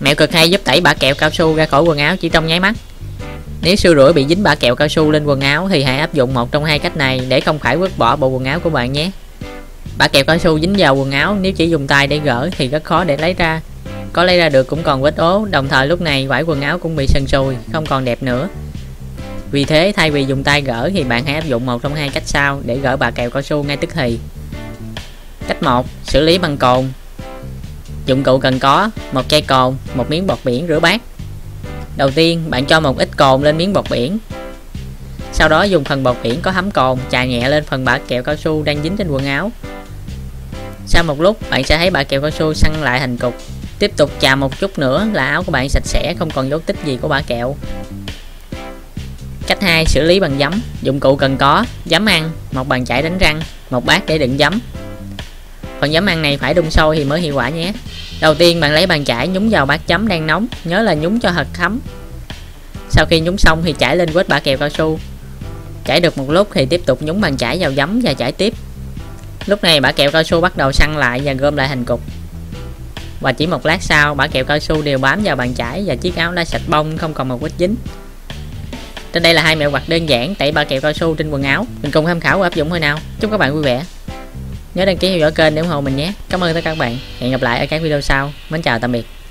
Mẹo cực hay giúp tẩy bã kẹo cao su ra khỏi quần áo chỉ trong nháy mắt. Nếu xưa rủi bị dính bã kẹo cao su lên quần áo thì hãy áp dụng một trong hai cách này để không phải vứt bỏ bộ quần áo của bạn nhé. Bã kẹo cao su dính vào quần áo, nếu chỉ dùng tay để gỡ thì rất khó để lấy ra. Có lấy ra được cũng còn vết ố, đồng thời lúc này vải quần áo cũng bị sần sùi, không còn đẹp nữa. Vì thế thay vì dùng tay gỡ thì bạn hãy áp dụng một trong hai cách sau để gỡ bã kẹo cao su ngay tức thì. Cách 1. Xử lý bằng cồn. Dụng cụ cần có: một chai cồn, một miếng bọt biển rửa bát. Đầu tiên bạn cho một ít cồn lên miếng bọt biển. Sau đó dùng phần bọt biển có thấm cồn chà nhẹ lên phần bã kẹo cao su đang dính trên quần áo. Sau một lúc bạn sẽ thấy bã kẹo cao su săn lại thành cục. Tiếp tục chà một chút nữa là áo của bạn sạch sẽ, không còn dấu tích gì của bã kẹo. Cách 2. Xử lý bằng giấm. Dụng cụ cần có: giấm ăn, một bàn chải đánh răng, một bát để đựng giấm. Phần giấm ăn này phải đun sôi thì mới hiệu quả nhé. Đầu tiên bạn lấy bàn chải nhúng vào bát giấm đang nóng, nhớ là nhúng cho thật thấm. Sau khi nhúng xong thì chải lên vết bã kẹo cao su. Chảy được một lúc thì tiếp tục nhúng bàn chải vào giấm và chải tiếp. Lúc này bã kẹo cao su bắt đầu săn lại và gom lại thành cục. Và chỉ một lát sau, bã kẹo cao su đều bám vào bàn chải và chiếc áo đã sạch bông, không còn một vết dính. Trên đây là hai mẹo vặt đơn giản tẩy bã kẹo cao su trên quần áo. Mình cùng tham khảo và áp dụng thôi nào. Chúc các bạn vui vẻ. Nhớ đăng ký theo dõi kênh để ủng hộ mình nhé. Cảm ơn tất cả các bạn. Hẹn gặp lại ở các video sau. Mến chào tạm biệt.